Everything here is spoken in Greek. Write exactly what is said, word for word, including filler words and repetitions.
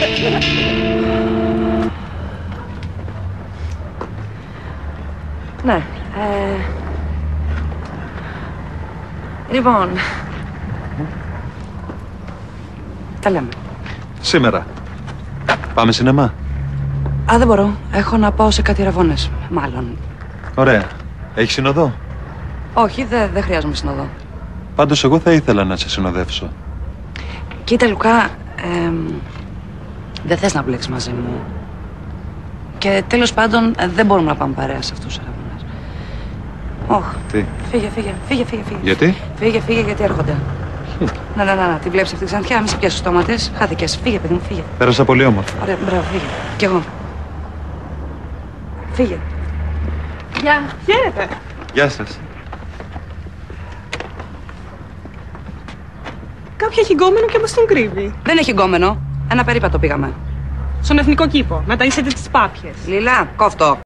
Ναι. Ε... Λοιπόν... Τα λέμε. Σήμερα. Πάμε σινεμά. Α, δεν μπορώ. Έχω να πάω σε κάτι ραβώνες. Μάλλον. Ωραία. Έχεις συνοδό? Όχι, δεν δε χρειάζομαι συνοδό. Πάντως εγώ θα ήθελα να σε συνοδεύσω. Κοίτα, Λουκά, ε, δεν θες να μπλέξεις μαζί μου. Και τέλος πάντων ε, δεν μπορούμε να πάμε παρέα σε αυτούς τους ραβώνες. Όχ. Τι? Φύγε, φύγε, φύγε, φύγε, φύγε. Γιατί? Φύγε, φύγε, γιατί έρχονται. Να, να, να, να, τη βλέπεις αυτή τη ξανθιά, μη σε πιάσεις το στόμα της. Χάθηκες. Φύγε, παιδί μου, φύγε. Πέρασα πολύ όμορφα. Ωραία, μπράβο, φύγε. Κι εγώ. Φύγε. Γεια. Χαίρετε. Γεια σας. Κάποια έχει γκόμενο και μας τον κρύβει. Δεν έχει γκόμενο. Ένα περίπατο πήγαμε. Στον Εθνικό Κήπο, να ταΐσετε τις πάπιες. Λίλα, κόφτο.